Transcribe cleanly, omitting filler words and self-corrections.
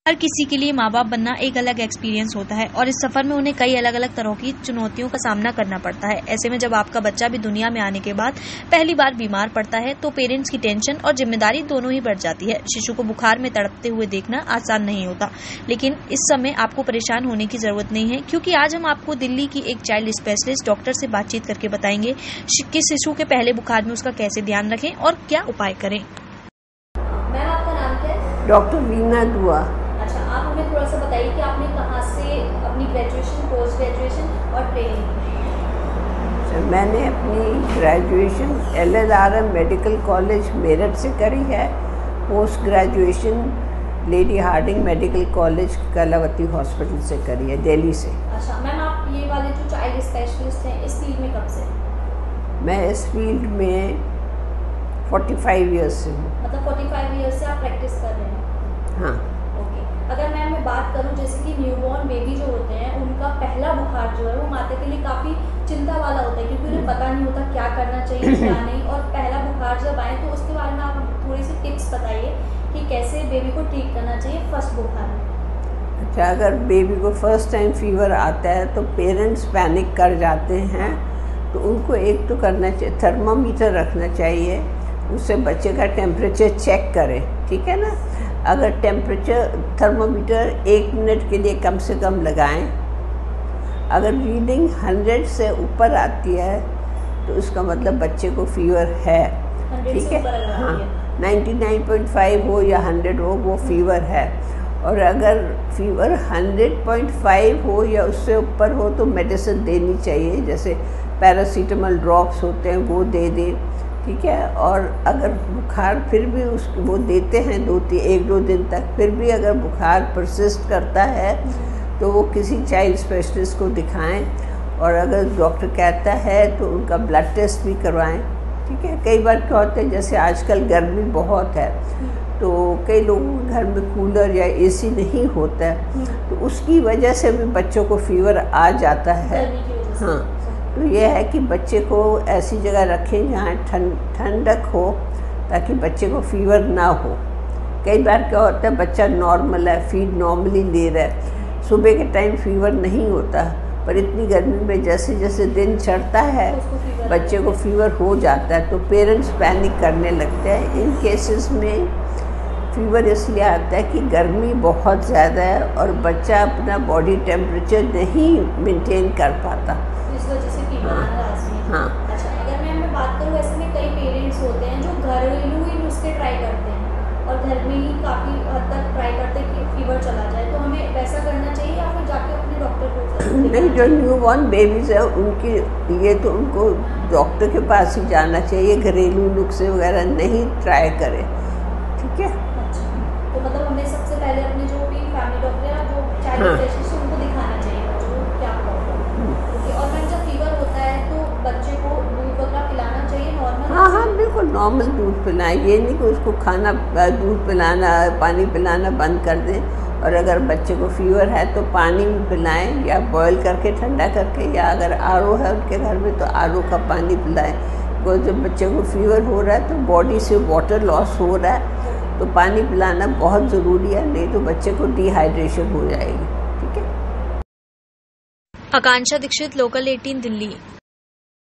हर किसी के लिए माँ बाप बनना एक अलग एक्सपीरियंस होता है और इस सफर में उन्हें कई अलग अलग तरह की चुनौतियों का सामना करना पड़ता है। ऐसे में जब आपका बच्चा भी दुनिया में आने के बाद पहली बार बीमार पड़ता है तो पेरेंट्स की टेंशन और जिम्मेदारी दोनों ही बढ़ जाती है। शिशु को बुखार में तड़पते हुए देखना आसान नहीं होता, लेकिन इस समय आपको परेशान होने की जरूरत नहीं है, क्योंकि आज हम आपको दिल्ली की एक चाइल्ड स्पेशलिस्ट डॉक्टर से बातचीत करके बताएंगे कि शिशु के पहले बुखार में उसका कैसे ध्यान रखें और क्या उपाय करें। मैम, आपका नाम क्या है? डॉक्टर वीना दुआ। अच्छा, आप हमें थोड़ा सा बताइए कि आपने कहाँ से अपनी ग्रेजुएशन, पोस्ट ग्रेजुएशन और ट्रेनिंग की? मैंने अपनी graduation LLRM medical college Meerut से करी है। Post graduation Lady Hardinge medical college Kalawati hospital से करी है, दिल्ली से। अच्छा मैम, आप ये वाले जो चाइल्ड स्पेशलिस्ट हैं इस फील्ड में कब से? मैं इस फील्ड में 45 ईयर्स से हूँ। मतलब 45 ईयर्स से आप प्रैक्टिस कर रहे हैं? हाँ। ओके। अगर मैं बात करूं, जैसे कि न्यूबॉर्न बेबी जो होते हैं उनका पहला बुखार जो है वो माता के लिए काफ़ी चिंता वाला होता है, क्योंकि उन्हें पता नहीं होता क्या करना चाहिए क्या नहीं, और पहला बुखार जब आए तो उसके बारे में आप थोड़ी सी टिप्स बताइए कि कैसे बेबी को ट्रीट करना चाहिए फर्स्ट बुखार में। अच्छा, अगर बेबी को फर्स्ट टाइम फीवर आता है तो पेरेंट्स पैनिक कर जाते हैं, तो उनको एक तो करना चाहिए, थर्मामीटर रखना चाहिए, उससे बच्चे का टेम्परेचर चेक करें, ठीक है ना। अगर टेम्परेचर थर्मामीटर 1 मिनट के लिए कम से कम लगाएं। अगर रीडिंग 100 से ऊपर आती है तो उसका मतलब बच्चे को फीवर है, ठीक है। हाँ, 99.5 हो या 100 हो, वो फीवर है। और अगर फीवर 100.5 हो या उससे ऊपर हो तो मेडिसिन देनी चाहिए, जैसे पैरासीटामोल ड्रॉप्स होते हैं वो दे दें, ठीक है। और अगर बुखार फिर भी वो देते हैं 1-2 दिन तक, फिर भी अगर बुखार परसिस्ट करता है तो वो किसी चाइल्ड स्पेशलिस्ट को दिखाएं, और अगर डॉक्टर कहता है तो उनका ब्लड टेस्ट भी करवाएं, ठीक है। कई बार क्या होता है, जैसे आजकल गर्मी बहुत है तो कई लोगों के घर में कूलर या AC नहीं होता है, तो उसकी वजह से भी बच्चों को फीवर आ जाता है। हाँ, तो यह है कि बच्चे को ऐसी जगह रखें जहाँ ठंडक हो, ताकि बच्चे को फीवर ना हो। कई बार क्या होता है, बच्चा नॉर्मल है, फीड नॉर्मली ले रहा है, सुबह के टाइम फीवर नहीं होता, पर इतनी गर्मी में जैसे जैसे दिन चढ़ता है बच्चे को फीवर हो जाता है, तो पेरेंट्स पैनिक करने लगते हैं। इन केसेस में फीवर इसलिए आता है कि गर्मी बहुत ज़्यादा है और बच्चा अपना बॉडी टेम्परेचर नहीं मेंटेन कर पाता, इस वजह से फीवर आना लाजमी है। हाँ। अच्छा, अगर मैं बात करूँ, ऐसे में कई पेरेंट्स होते हैं जो घरेलू ही नुस्खे ट्राई करते हैं और घर में ही काफ़ी हद तक ट्राई करते हैं कि फीवर चला जाए, तो हमें वैसा करना चाहिए या फिर जाके अपने डॉक्टर को? नहीं, जो न्यूबॉर्न बेबीज़ है उनकी ये तो उनको डॉक्टर के पास ही जाना चाहिए, घरेलू नुस्खे वगैरह नहीं ट्राई करें, ठीक है। अच्छा, तो मतलब हमें सबसे पहले अपने जो भी फैमिली डॉक्टर या जो चाइल्ड स्पेशलिस्ट है उनको दिखाना चाहिए बच्चों को क्या प्रॉब्लम है। और मैम, जब फीवर होता है तो बच्चे को दूध वगैरह पिलाना चाहिए नॉर्मल? हाँ, बिल्कुल नॉर्मल दूध पिलाएं, ये नहीं कि उसको खाना दूध पिलाना, पानी पिलाना बंद कर दें। और अगर बच्चे को फीवर है तो पानी भी पिलाएं, या बॉयल करके ठंडा करके, या अगर RO है उनके घर में तो RO का पानी पिलाएं। बिकॉज जब बच्चे को फीवर हो रहा है तो बॉडी से वाटर लॉस हो रहा है, तो पानी पिलाना बहुत ज़रूरी है, नहीं तो बच्चे को डिहाइड्रेशन हो जाएगी, ठीक है। आकांक्षा दीक्षित, लोकल 18, दिल्ली।